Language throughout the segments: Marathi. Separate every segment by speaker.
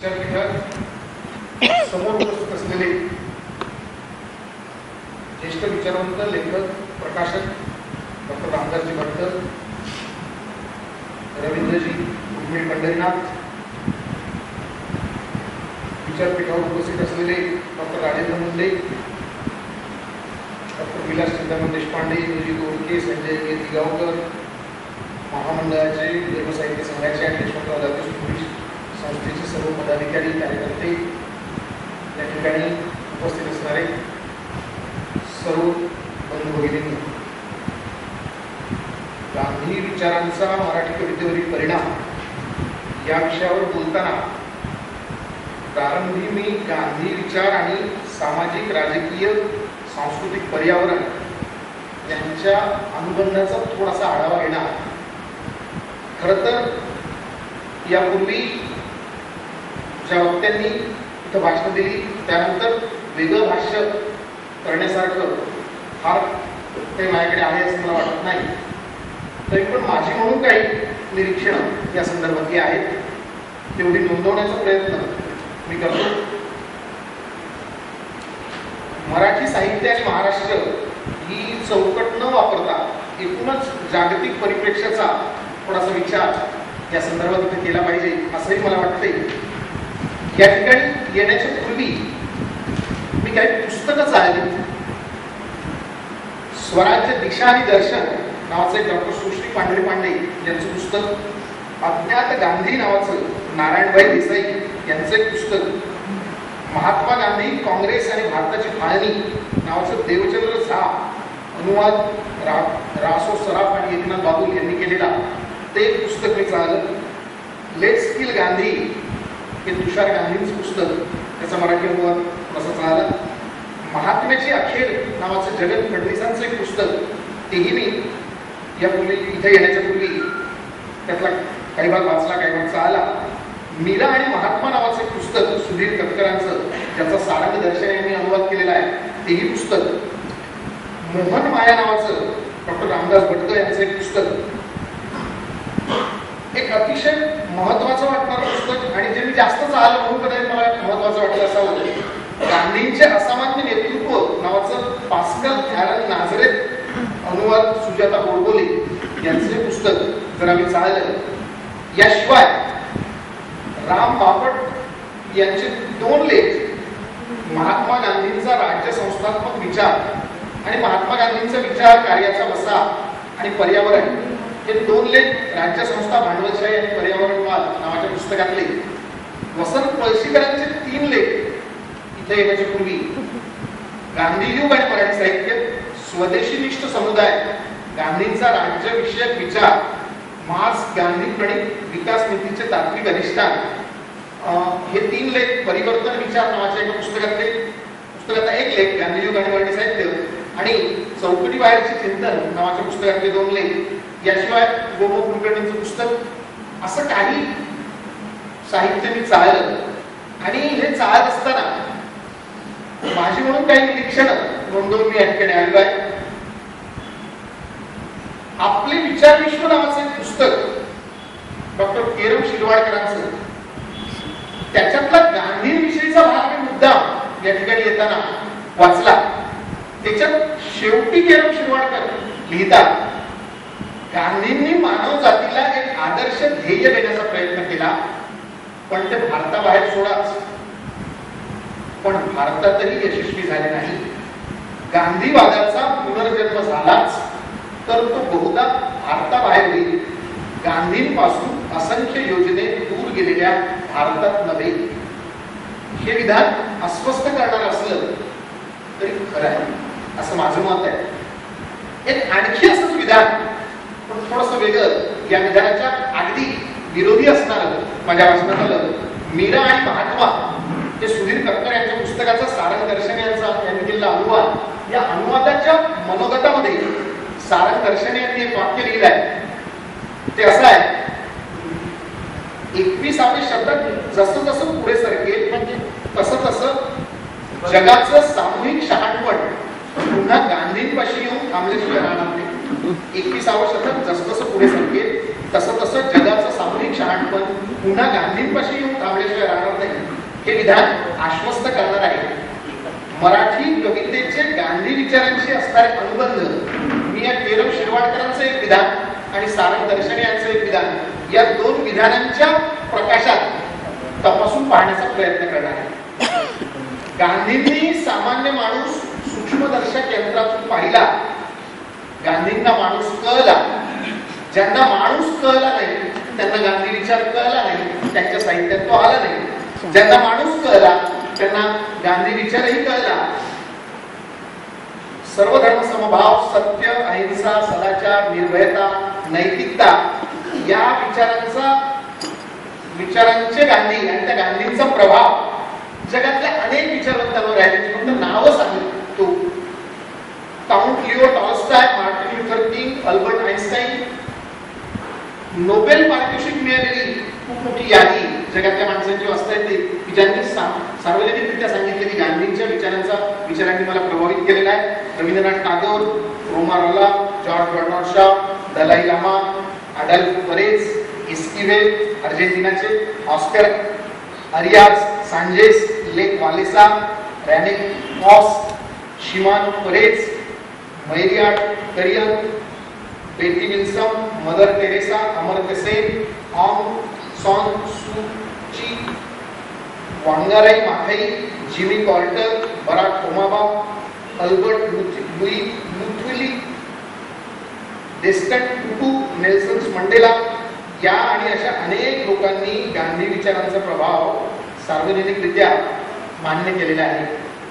Speaker 1: विद्यापीठात समोर उपस्थित असलेले ज्येष्ठ विचारवंत लेखक प्रकाशक डॉक्टर रामदासजी भट्ट, रवींद्रजी उर्मिळ पंढरीनाथ, विचारपीठावर उपस्थित असलेले डॉक्टर राजेंद्र मुंडे, डॉक्टर विलास चिंतामण देशपांडे, इंद्रजी गोडके, संजय दिगावकर, महामंडळाचे देवसाहित्य संघाचे आणि यशवंतराव जाधव पोलीस संस्थेचे सर्व पदाधिकारी कार्यकर्ते, या ठिकाणी उपस्थित असणारे सर्व बंधू भगिनींनी, गांधी विचारांचा मराठी कवितेवरील परिणाम या विषयावर बोलताना प्रारंभी मी गांधी विचार आणि सामाजिक, राजकीय, सांस्कृतिक पर्यावरण यांच्या अनुबंधाचा थोडासा आढावा घेणार. खरं तर यापूर्वी ज्या वक्त्यांनी इथं भाषण दिली त्यानंतर वेगळं भाष्य करण्यासारखं फार काही माझ्याकडे आहे असं मला वाटत नाही. तरी पण माझी म्हणून काही निरीक्षणं या संदर्भातली आहेत, तेवढी नोंदवण्याचा प्रयत्न मी करतो. मराठी साहित्य आणि महाराष्ट्र ही चौकट न वापरता एकूणच जागतिक परिप्रेक्ष्याचा थोडासा विचार या संदर्भात इथे केला पाहिजे असंही मला वाटतंय. या ठिकाणी येण्याच्या पूर्वी मी काही पुस्तकं चालली. स्वराज्य दिशा आणि दर्शन नावाचं एक डॉक्टर सुश्री पांढरे पांडे यांचं पुस्तक, अज्ञात गांधी नावाचं नारायणभाई देसाई यांचं एक पुस्तक, महात्मा गांधी, काँग्रेस आणि भारताची फाळणी नावाचं देवचंद्र झा अनुवाद रासो सराफ आणि एकनाथ बाबुल यांनी केलेला ते पुस्तक मी चाललं. लेट्स किल गांधी हे तुषार गांधींचं पुस्तक, त्याचा मराठी अनुवाद कसं चाललं. महात्म्याची अखेर नावाचं जगन फडणवीसांचं एक पुस्तक, तेही मी यापूर्वी इथे येण्याच्या पूर्वी त्यातला काही भाग वाचला, काही भाग चालला. मीरा आणि महात्मा नावाचं एक पुस्तक सुधीर कटकरांचं, ज्याचा सारंग दर्शन यांनी अनुवाद केलेला आहे, तेही पुस्तक. मोहन माया नावाचं डॉक्टर रामदास भट्ट यांचं एक पुस्तक, एक अतिशय महत्वाचं वाटणारं पुस्तक आणि जे मी जास्त चाललं म्हणून कदाचित मला महत्वाचं वाटलं असावं, गांधींचे असामान्य नेतृत्व नावाचं पास्कल ॲलन नाझरेथ अनुवाद सुजाता गोडबोले यांचे पुस्तक जरा मी चाललं. याशिवाय राम बापट यांचे 2 लेख, महात्मा गांधींचा राज्य संस्थात्मक विचार आणि महात्मा गांधींचा विचार कार्याचा वसा आणि पर्यावरण, हे 2 लेख राज्य संस्था, भांडवलशाही आणि पर्यावरणवाद नावाच्या पुस्तकातले. वसंत पळशीकरांचे 3 लेख इथे येण्याच्या पूर्वी, गांधीयुग आणि मराठी साहित्य, स्वदेशीनिष्ठ समुदाय, गांधींचा राज्यविषयक विचार, मार्क्स गांधी प्रणित विकास नीतीचे तात्विक अधिष्ठान, हे 3 लेख परिवर्तन विचार नावाच्या एका पुस्तकातला एक लेख, गांधीयुग आणि मराठी साहित्य, आणि चौकटी बाहेरचे चिंतन नावाच्या पुस्तकातले 2 लेख. याशिवाय गोमो कुलकर्णींचं पुस्तक. असं काही साहित्य मी चाललं आणि हे चालत असताना माझी म्हणून काही निरीक्षण नोंदवून मी या ठिकाणी आलो आहे. आपले विचार विश्व नावाचं एक पुस्तक डॉक्टर केरम शिरवाडकरांचं, त्याच्यातला गांधींविषयीचा भाग मी मुद्दाम या ठिकाणी येताना वाचला. त्याच्यात शेवटी केरम शिरवाडकर लिहितात, गांधींनी मानव जातीला एक आदर्श ध्येय देण्याचा प्रयत्न केला, पण ते भारताबाहेर सोडाच, पण भारतातही यशस्वी झाले नाही. गांधीवादाचा पुनर्जन्म झालाच तर तो बहुधा भारताबाहेर होईल, गांधींपासून असंख्य योजने दूर गेलेल्या भारतात नव्हे. हे विधान अस्वस्थ करणार असलं तरी खरं आहे असं माझं मत आहे. एक आणखी असंच विधान, पण थोडंसं वेगळं, या विधानाच्या अगदी विरोधी असणारं माझ्या वाचनात आलं. मीरा आणि महात्मा हे सुधीर कटकर यांच्या पुस्तकाचा सारंग दर्शन यांनी केलेला अनुवाद, या अनुवादाच्या मनोगतामध्ये सारंग दर्शन यांनी एक वाक्य लिहिलं आहे. ते असं आहे, 21व्या शतक जसं जसं पुढे सरकेल तसं तसं जगाचं सामूहिक शहाणपण पुन्हा गांधींपाशी येऊन थांबल्याशिवाय राहणार नाही. 21व्या शतक जसं जसं पुढे सरकेल तसं तसं जगाचं सामूहिक शहाणपण पुन्हा गांधींपाशी येऊन थांबल्याशिवाय राहणार नाही. हे विधान आश्वस्त करणार आहे. मराठी कवितेचे गांधी विचारांशी असणारे अनुबंध मी या केरम शिरवाडकरांचं एक विधान आणि सारंग दर्शने यांचं एक विधान या दोन विधानांच्या प्रकाशात तपासून पाहण्याचा प्रयत्न करणार आहे. गांधींनी सामान्य माणूस सूक्ष्मदर्शक यंत्रातून पाहिला. गांधींना माणूस कळला. ज्यांना माणूस कळला नाही त्यांना गांधी विचार कळला नाही, त्यांच्या साहित्यात तो आला नाही. ज्यांना माणूस कळला त्यांना गांधी विचारही कळला. सर्वधर्म समभाव, सत्य, अहिंसा, सदाचार, निर्भयता, नैतिकता या विचारांचे गांधी आणि त्या गांधींचा प्रभाव जगातल्या अनेक विचारवंतांवर आहे. त्याची फक्त नावं सांगतो. Count Leo Tolstoy, Martin Luther King, Albert Einstein. Nobel पारितोषिक मिळालेली खूप मोठी यादी जगातल्या माणसांची वाचता येते की ज्यांनी सार्वजनिकरित्या सांगितले की गांधींच्या विचारांनी मला प्रभावित केलेला आहे. रवींद्रनाथ टागोर, रोमा रोला, George Bernard Shaw, Dalai Lama, Adolfo Perez, Esquivel अर्जेंटिनाचे, Oscar Arias, Sanchez, Lech Walesa, रॅनिक मॉस, Shimon Peres, Mairead Corrigan, Betty Wilson, Mother Teresa, Amartya Sen, Aung San Suu Kyi, Wangari Maathai, Jimmy Carter, Barack Obama, Albert Louis Luthuli, Desmond Tutu, Nelson मंडेला या आणि अशा अनेक लोकांनी गांधी विचारांचा प्रभाव सार्वजनिकरित्या मान्य केलेला आहे.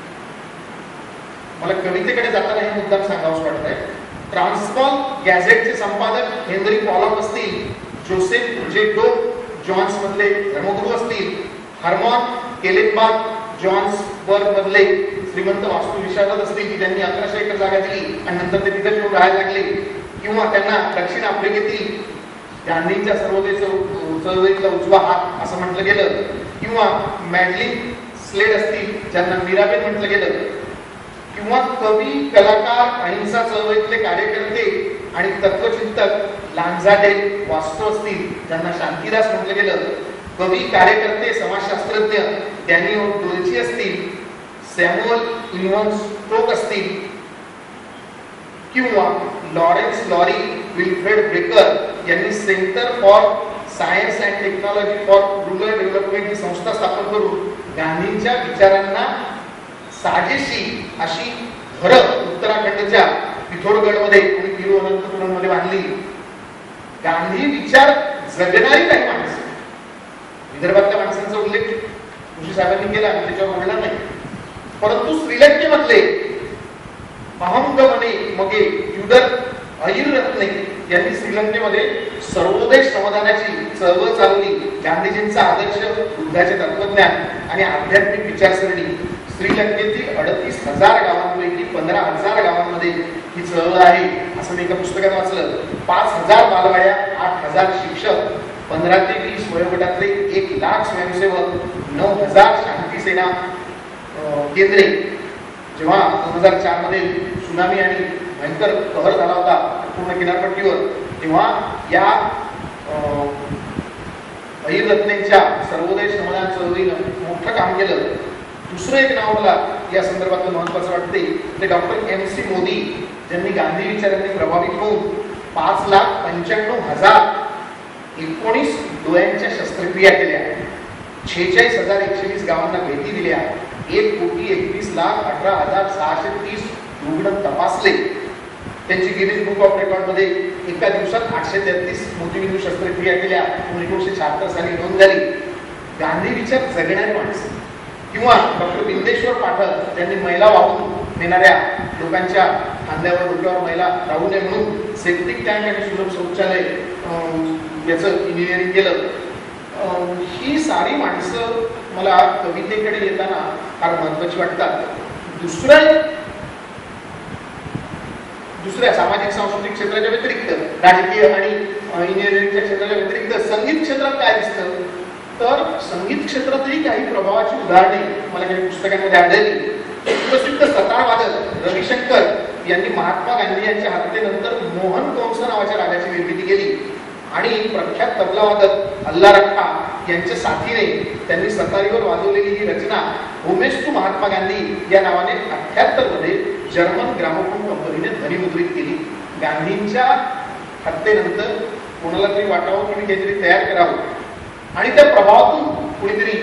Speaker 1: मला कवितेकडे जाताना हे मुद्दाम सांगावंसं वाटत आहे. ट्रान्सफॉर्म गॅझेटचे संपादक हेनरी पॉलॉक असतील, जोसेफ जे डो जॉन्स मधले धर्मगुरू असतील, हर्मॉन केलेनबाग जॉन्सबर्ग मधले श्रीमंत वास्तुविशारद असतील की त्यांनी 1100 एकर जागा दिली आणि नंतर ते तिथे येऊन राहायला लागले, किंवा त्यांना दक्षिण आफ्रिकेतील गांधींच्या सर्वोदय चळवळीतला उजवा हात असं म्हटलं गेलं, किंवा मॅडलिन स्लेड असतील ज्यांना मीराबेन म्हटलं गेलं, किंवा कवी, कलाकार, अहिंसा चळवळीतले कार्यकर्ते आणि तत्वचिंतक लांझाडेल वास्तव असतील ज्यांना शांतीदास म्हटलं गेलं, कवी, कार्यकर्ते, समाजशास्त्रज्ञ डॅनियल डोल्ची असतील, सॅम्युअल इन्व्हन्स स्टोक असतील, किंवा लॉरेन्स लॉरी, विल्फ्रेड ब्रेकर यांनी centre for science and technology for rural development ही संस्था स्थापन करून गांधींच्या विचारांना साजेशी अशी घरं उत्तराखंडच्या पिथोरगडमध्ये आणि तिरुवनंतपुरममध्ये बांधली. गांधी विचार जगणारी काही माणसं, विदर्भातल्या माणसांचा उल्लेख जोशी साहेबांनी केला, त्याच्यावर बोलणार नाही, परंतु श्रीलंकेमधले अहमगमने मगे युडर अय्युरत्ने यांनी श्रीलंकेमध्ये सर्वोदय श्रमदानाची चळवळ चालवली. गांधीजींचा आदर्श, बुद्धाचे तत्वज्ञान आणि आध्यात्मिक विचारसरणी श्रीलंकेतील 38,000 गावांपैकी 15,000 गावांमध्ये ही चळवळ आहे असं मी एका पुस्तकात वाचलं. 5,000 बालवाड्या, 8,000 शिक्षक, 15 ते 20 वयोगटातले 1,00,000 स्वयंसेवक, 9,000 शांती सेना केंद्रे. जेव्हा 2004 मध्ये सुनामी आणि भयंकर कहर झाला होता पूर्ण किनारपट्टीवर, तेव्हा या अय्युरत्नेंच्या सर्वोदय श्रमदान चळवळीनं मोठं काम केलं. दुसरं एक नाव मला या संदर्भात महत्वाचं वाटते ते डॉक्टर MC मोदी, ज्यांनी गांधी विचारांनी प्रभावित होऊन 5,95,000 19 डोळ्यांच्या शस्त्रक्रिया केल्या, 46,120 गावांना भेटी दिल्या, 1,21,18,630 रुग्ण तपासले. त्यांची गिनीज बुक ऑफ रेकॉर्ड मध्ये एका दिवसात 833 मोतीबिंदू शस्त्रक्रिया केल्या, 1976 साली नोंद झाली. गांधी विचार जगणारी माणसं. किंवा डॉक्टर बिंदेश्वर पाठक, ज्यांनी महिला वाहून नेणाऱ्या लोकांच्या खांद्यावर, डोक्यावर महिला राहू नये म्हणून सेप्टिक टँक आणि सुलभ शौचालय याचं इंजिनिअरिंग केलं. ही सारी माणसं मला कवितेकडे येताना फार महत्वाची वाटतात. दुसऱ्या सामाजिक सांस्कृतिक क्षेत्राच्या व्यतिरिक्त, राजकीय आणि इंजिनिअरिंगच्या क्षेत्राच्या व्यतिरिक्त संगीत क्षेत्रात काय दिसतं, तर संगीत क्षेत्रातही काही प्रभावाची उदाहरणे मला काही पुस्तकांमध्ये आढळली. सुप्रसिद्ध सतारवादक रविशंकर यांनी महात्मा गांधी यांच्या हत्येनंतर मोहन कंस नावाच्या रागाची निर्मिती केली आणि प्रख्यात तबलावादक अल्ला रखा यांच्या साथीने त्यांनी सतारीवर वाजवलेली ही रचना होमेस टू महात्मा गांधी या नावाने 78 मध्ये जर्मन ग्रामोफोन कंपनीने ध्वनिमुद्रित केली. गांधींच्या हत्येनंतर कोणाला तरी वाटावं की मी काहीतरी तयार करावं आणि त्या प्रभावातून कुणीतरी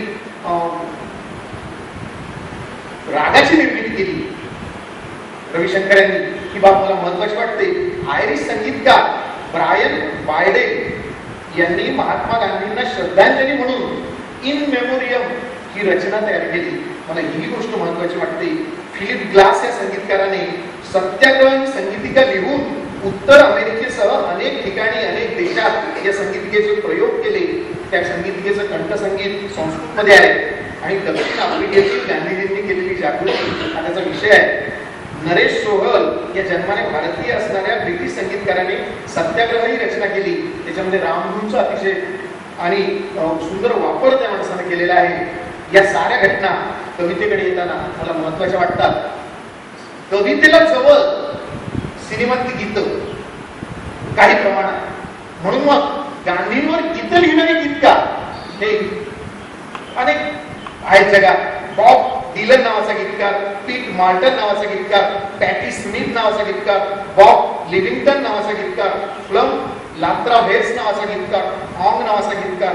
Speaker 1: रागाची निर्मिती केली रविशंकर यांनी. ही बाब मला महत्वाची वाटते. आयरिश संगीतकार ब्रायन बायडे यांनी महात्मा गांधींना श्रद्धांजली म्हणून इन मेमोरियम ही रचना तयार केली. मला ही गोष्ट महत्वाची वाटते. फिलिप ग्लास या संगीतकाराने सत्याग्रह ही संगीतिका लिहून उत्तर अमेरिकेसह अनेक ठिकाणी अनेक देशात या संगीतिकेचे प्रयोग केले. त्या संगीतिकेचं कंठसंगीत संस्कृतमध्ये आहे आणि दक्षिण आफ्रिकेतील गांधीजींनी केलेली जागृती हा त्याचा विषय आहे. नरेश सोहल या जन्माने भारतीय असणाऱ्या ब्रिटिश संगीतकाराने सत्याग्रह ही रचना केली. त्याच्यामध्ये रामधूनचा अतिशय आणि सुंदर वापर त्या माणसाने केलेला आहे. या साऱ्या घटना कवितेकडे येताना मला महत्वाच्या वाटतात. कवितेला जवळ सिनेमातली गीतं काही प्रमाणात, म्हणून मग गांधींवर गीतं लिहिणारे गीतकार हे अनेक आहेत जगात. बॉब डिलन नावाचा गीतकार, पीट मार्टन नावाचा गीतकार, पॅटी स्मिथ नावाचा गीतकार, बॉब लिव्हिंग्टन नावाचा गीतकार, फ्लम लात्रा व्हेस नावाचा गीतकार, ऑंग नावाचा गीतकार,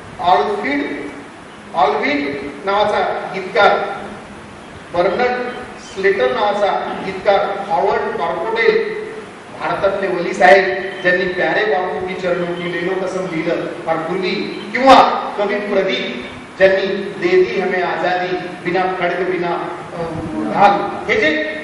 Speaker 1: ऑल्विन नावाचा गीतकार, बर्नर्ड स्लेटर नावाचा गीतकार, हॉवर्ड कॉर्पोटेल भारतातले वली साहेब ज्यांनी प्यारे बापू की चरणों की ले लो कसम लिहिलं फार पूर्वी, किंवा कवी प्रदीप ज्यांनी दे दी हमें आजादी बिना खडक बिना ढाल, हे जे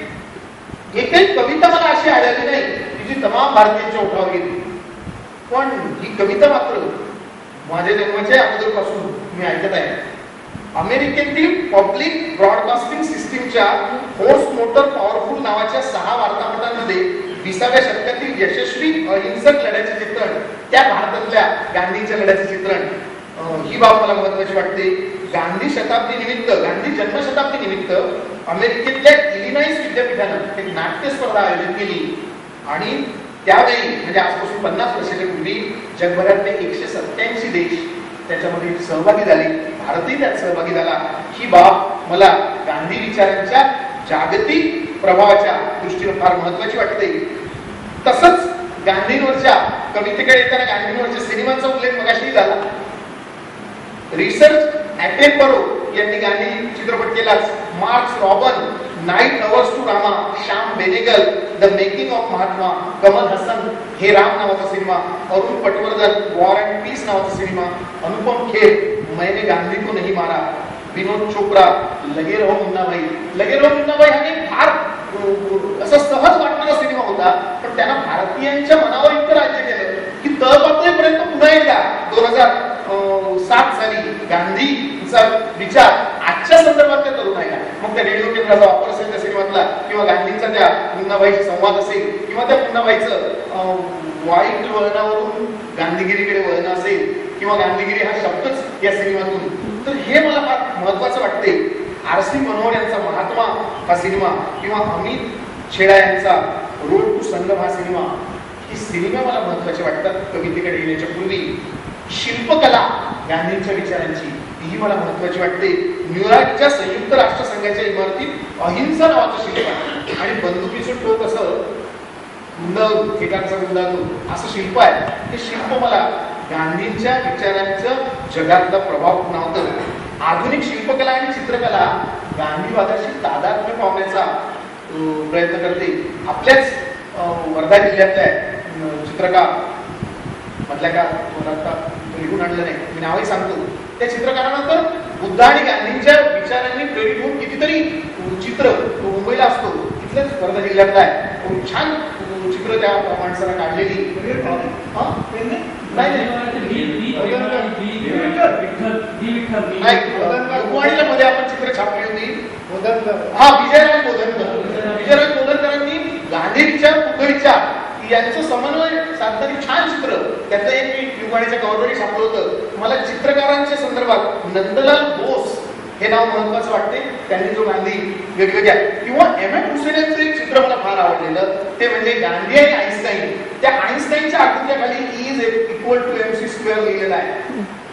Speaker 1: एकही कविता मला अशी आढळली नाही की जी तमाम भारतीयांच्या ओठावर गेली. पण ही कविता मात्र माझ्या जन्माच्या अगोदरपासून मी ऐकत आहे. अमेरिकेतील पब्लिक ब्रॉडकास्टिंग सिस्टीमच्या फोर्स मोटर पॉवरफुल नावाच्या 6 वार्तापत्रांमध्ये 20व्या शतकातील यशस्वी अहिंसक लढ्याचे चित्रण, त्या भारतातल्या गांधींच्या लढ्याचे चित्रण, ही बाब मला महत्वाची वाटते. गांधी शताब्दी निमित्त, गांधी जन्म शताब्दी निमित्त अमेरिकेतल्या इलिनॉइस विद्यापीठानं एक नाट्य स्पर्धा आयोजित केली आणि त्यावेळी म्हणजे आजपासून 50 वर्षाच्या पूर्वी जगभरातले 187 देश त्याच्यामध्ये सहभागी झाले. भारतही त्यात सहभागी झाला. ही बाब मला गांधी विचारांच्या जागतिक प्रभावाच्या दृष्टीने फार महत्वाची वाटते. तसंच गांधींवरच्या कवितेकडे येताना गांधींवरच्या सिनेमांचा उल्लेख मगाशी झाला. रिसर्च ॲटेनबरो यांनी गांधी चित्रपट केलाच. Mark Robson, nine hours to Rama, Shyam Benegal, the making of Mahatma, Kamal Haasan, Hey Ram नावाचा सिनेमा, Arun Patwardhan, war and peace नावाचा सिनेमा, अनुपम खेर, मैंने गांधी को नहीं मारा, विनोद चोप्रा, लगे रहो मुन्ना भाई. लगे रहो मुन्ना भाई हा एक फार असा सहज वाटणारा सिनेमा होता, पण त्यानं भारतीयांच्या मनावर इतकं राज्य केलं की तळपातळीपर्यंत पुन्हा एकदा 2007 साली गांधीचा विचार आजच्या संदर्भात त्या तरुण आहे. मग त्या रेडिओ केंद्राचा वापर असेल त्या सिनेमातला, किंवा गांधींचा त्या मुन्नाबाईशी संवाद असेल, किंवा त्या मुन्नाबाईचं वाईट वळणावरून गांधीगिरीकडे वळणं असेल, किंवा गांधीगिरी हा शब्दच या सिनेमातून. तर हे मला फार महत्वाचं वाटते. आर.सी. मनोहर यांचा महात्मा हा सिनेमा, किंवा अमित छेडा यांचा रोड टू संगम हा सिनेमा, ही सिनेमा मला महत्वाचे वाटतात. कवितेकडे येण्याच्या पूर्वी शिल्पकला गांधींच्या विचारांची ही मला महत्वाची वाटते. न्यूयॉर्कच्या संयुक्त राष्ट्र संघाच्या इमारतीत अहिंसा नावाचं शिल्प आहे आणि बंदुकीचं टोक असं गुंडाळून, ठिकाणचं गुंडाळून असं शिल्प आहे. हे शिल्प मला गांधींच्या विचारांचं जगातला प्रभाव खुणावतं. आधुनिक शिल्पकला आणि चित्रकला गांधीवादाशी तादात्म्य पावण्याचा प्रयत्न करते. आपल्याच वर्धा जिल्ह्यातल्या चित्रकार मधल्या का लिहून आणलं नाही, मी नावही सांगतो. त्या चित्रकारानंतर बुद्ध आणि गांधींच्या विचारांनी प्रेरित होऊन कितीतरी चित्र मुंबईला असतो, तिथल्याच वर्धा जिल्ह्यातला आहे. छान चित्र त्या माणसाला काढलेली. मध्ये आपण चित्र छापली होती. विजयराज बोधनकरांनी गांधींच्या पुतळीच्या यांचं समन्वय साधणारी छान चित्र, त्यातलं एक मी युगाणीच्या कव्हरवरही छापलं होतं. मला चित्रकारांच्या संदर्भात नंदलाल बोस हे नाव महत्वाचं वाटते. त्यांनी जो गांधी वेगवेगळ्या, किंवा एम.एफ. हुसेन यांचं एक चित्र मला फार आवडलेलं, ते म्हणजे गांधी आणि आईन्स्टाईन. त्या आईन्स्टाईनच्या आकृत्याखाली इज इक्वल टू MC² लिहिलेलं आहे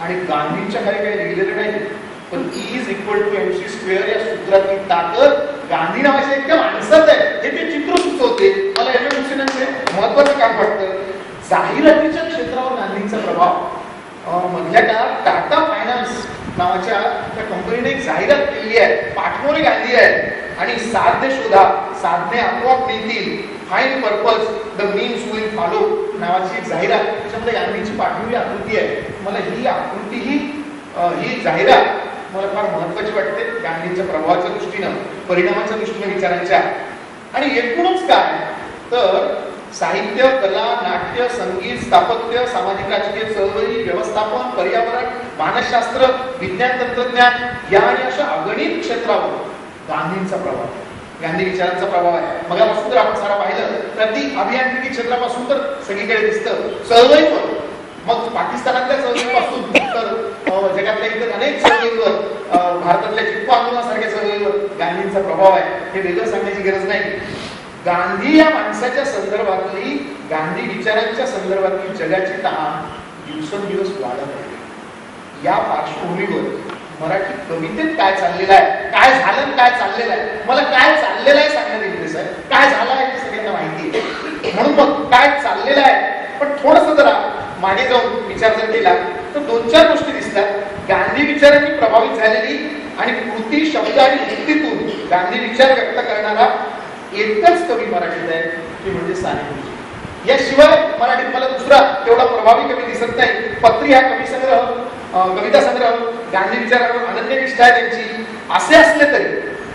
Speaker 1: आणि गांधींच्या खाली काही लिहिलेलं नाही, पण E is equal to MC square या सूत्रातली ताकद गांधी नावाच्या एका माणसात आहे, हे ते चित्र सुचवते. मला एमएमसीचे महत्वाचं काम वाटतं. जाहिरातीच्या क्षेत्रावर गांधींचा प्रभाव. मधल्या काळात टाटा फायनान्स नावाच्या त्या कंपनीने एक जाहिरात केली आहे, पाठमोरे गांधी आहे आणि साध्य शोधा, साधने आपोआप मिळतील, find purpose, the means will follow नावाची एक जाहिरात. त्याच्यामध्ये गांधींची पाठवलेली आकृती आहे. मला ही आकृती ही जाहिरात मला फार महत्वाची वाटते गांधींच्या प्रभावाच्या दृष्टीनं, परिणामाच्या दृष्टीनं, विचारांच्या. आणि एकूणच काय तर साहित्य, कला, नाट्य, संगीत, स्थापत्य, सामाजिक राजकीय चळवळी, व्यवस्थापन, पर्यावरण, मानसशास्त्र, विज्ञान तंत्रज्ञान या आणि अशा अगणित क्षेत्रावर गांधींचा प्रभाव, गांधी विचारांचा प्रभाव आहे. मगापासून जर आपण सारा पाहिलं तर ती अभियांत्रिकी क्षेत्रापासून तर सगळीकडे दिसतं, चळवळीवर, मग पाकिस्तानातल्या चळवळीपासून तर जगातल्या इतर अनेक चळवळीवर, भारतातल्या चिप्पा आंदोलनासारख्या चळवळीवर गांधींचा प्रभाव आहे. हे वेगळं सांगण्याची गरज नाही. गांधी या माणसाच्या संदर्भातली, गांधी विचारांच्या संदर्भातली जगाची तहान दिवसेंदिवस वाढत आहे. या पार्श्वभूमीवर मराठी कवितेत काय चाललेलं आहे, काय झालं, काय चाललेलं आहे, मला काय चाललेलं आहे सांगण्यात इंटरेस्ट आहे. काय झालं आहे हे सगळ्यांना माहिती आहे, म्हणून मग काय चाललेलं आहे. पण थोडंसं जरा मागे जाऊन विचार जर केला तर 2-4 गोष्टी दिसतात. गांधी विचारांनी प्रभावित झालेली आणि कृती, शब्द आणि युक्तीतून गांधी विचार व्यक्त करणारा एकच कवी मराठीत आहे, ते म्हणजे साने गुरुजी. याशिवाय मराठीत मला दुसरा तेवढा प्रभावी कवी दिसत नाही. पत्री हा कवी संग्रह, कविता संग्रह गांधी विचारांवर अनन्य निष्ठा आहे त्यांची. असे असले तरी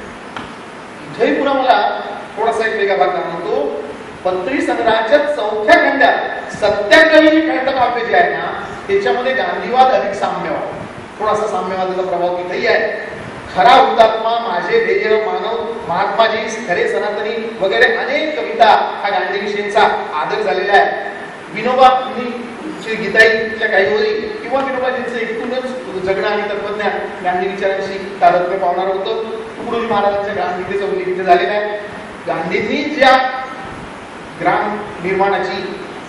Speaker 1: इथेही पुन्हा मला थोडासा एक वेगळा भाग जाणवतो. पत्री संग्रहाच्या 4थ्या खंडात सत्याग्रही हे खंडकाव्य जे आहे ना, त्याच्यामध्ये गांधीवाद अधिक साम्यवाद, थोडासा साम्यवादाचा प्रभाव तिथेही आहे. खरा हुतात्मा, माझे ध्येय, मानव, महात्माजी, खरे सनातनी वगैरे अनेक कविता हा गांधीविषयीचा आदर झालेला आहे. विनोबांनी गीताईच्या काही ओळी किंवा विनोबाजींचं एकूणच जगणं आणि तत्वज्ञान गांधी विचारांशी तारतम्य पावणार होतं. तुकडोजी महाराजांच्या ग्रामगीतेचा उल्लेख इथे झालेला आहे. गांधींनी ज्या ग्राम निर्माणाची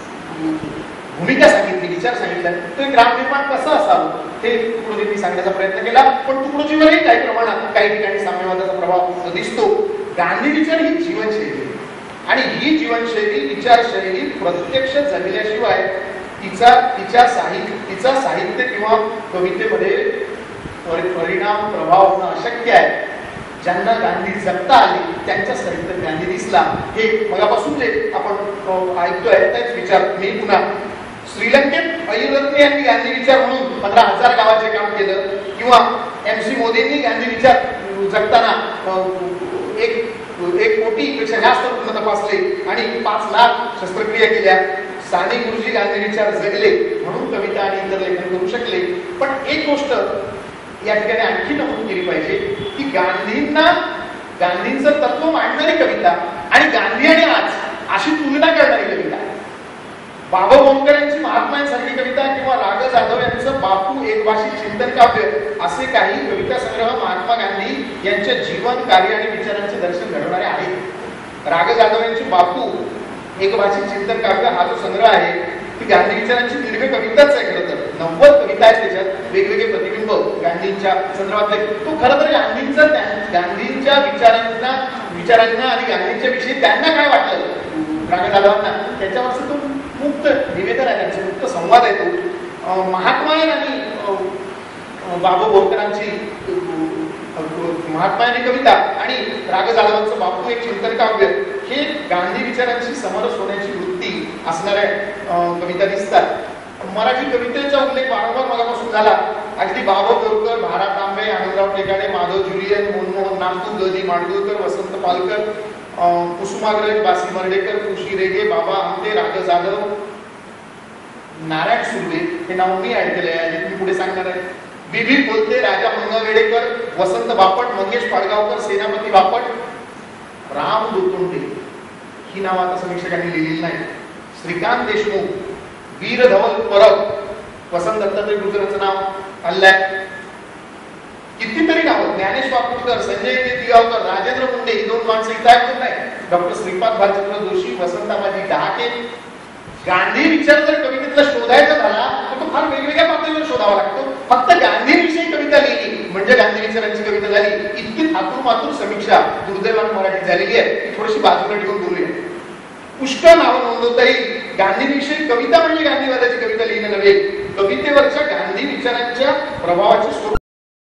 Speaker 1: भूमिका सांगितली, विचार सांगितला, तर ग्राम निर्माण कसं असावं हे तुकडोजींनी सांगण्याचा प्रयत्न केला. पण तुकडोजीवरही काही प्रमाणात काही ठिकाणी साम्यवादाचा प्रभाव दिसतो. गांधी विचार ही जीवनशैली आणि ही जीवनशैली, विचारशैली प्रत्यक्ष जगल्याशिवाय तिचा साहित्य किंवा कवितेमध्ये परिणाम, प्रभाव होणं अशक्य आहे. ज्यांना गांधी जगता आले त्यांच्या साहित्यात गांधी दिसला. हे मगापासून जे आपण ऐकतोय तेच विचार मी पुन्हा श्रीलंकेत अय्यरत्ने यांनी गांधी विचार म्हणून 15,000 गावाचे काम केलं, किंवा MC मोदींनी गांधी विचार जगताना 1 कोटीपेक्षा जास्त रुग्ण तपासले आणि 5 लाख शस्त्रक्रिया केल्या. साने गुरुजी गांधी विचार जगले म्हणून कविता आणि इतर लेखन करू शकले. पण एक गोष्ट या ठिकाणी आणखी नमूद केली पाहिजे की गांधींचं तत्व मांडणारी कविता आणि गांधी आणि आज अशी तुलना करणारी कविता, बाबा बोरकर यांची महात्मांसारखी कविता किंवा राग जाधव यांचं बापू एकभाषिक चिंतन काव्य असे काही कविता संग्रह महात्मा गांधी यांच्या जीवन, कार्य आणि विचारांचे दर्शन घडवणारे आहेत. राग जाधव यांची बापू एकभाषिक चिंतन काव्य हा जो संग्रह आहे ती गांधी विचारांची दीर्घ कविताच आहे. खरं तर 90 कविता आहेत त्याच्यात, वेगवेगळे प्रतिबिंब गांधींच्या संदर्भातले. तो खरं तर गांधींच्या विचारांना आणि गांधींच्या विषयी त्यांना काय वाटलं राग जाधवांना त्याच्यावरचं तो मुक्त निवेदन आहे, त्यांचा मुक्त संवाद आहे तो. महात्मायन आणि बाबा बोरकरांची महात्मायनी कविता आणि राग जाधवांचं बापू एक चिंतन काव्य हे गांधी विचारांशी समरस होण्याची वृत्ती असणाऱ्या कविता दिसतात. मराठी कवितेचा उल्लेख वारंवार मगापासून झाला. अगदी बाबा बोरकर, भा. रा. तांबे, आनंदराव टेकाडे, माधव ज्युलियन, मनमोहन नागपूर, ग. दी. माडगुळकर, वसंत पालकर, कुसुमाग्रज, बासी मर्डेकर, खुशी रेगे, बाबा आमटे, राग जाधव, नारायण सुर्वे हे नाव मी ऍड केले आहे, मी पुढे सांगणार आहे. बीबी बोलते, राजा मंगळवेडेकर, वसंत बापट, मंगेश पाडगावकर, सेनापती बापट, राम दुतोंडे ही नाव आता समीक्षकांनी लिहिलेली नाही. श्रीकांत देशमुख, वीर धवल परब, वसंत दत्तात्रय गुजरांचं नाव आलंय. कितीतरी नावं, ज्ञानेश वाकुळकर, संजय दिगावकर, राजेंद्र मुंडे ही 2 माणसं इथं आहेत नाही. डॉक्टर श्रीपाद भालचंद्र जोशी, वसंताबाजी डहाके. गांधी विचार जर कवितेतला शोधायचा झाला तर फार वेगवेगळ्या पातळीवर शोधावा लागतो. फक्त गांधीविषयी कविता लिहिली म्हणजे गांधी विचारांची कविता झाली इतकी थातूर मातूर समीक्षा दुर्दैवाने मराठीत झालेली आहे ती थोडीशी बाजूला ठेवून बोलूया. पुष्कळ नावं नोंदवता येईल. गांधीविषयी कविता म्हणजे गांधीवादाची कविता लिहिणं नव्हे, कवितेवरच्या गांधी विचारांच्या प्रभावाची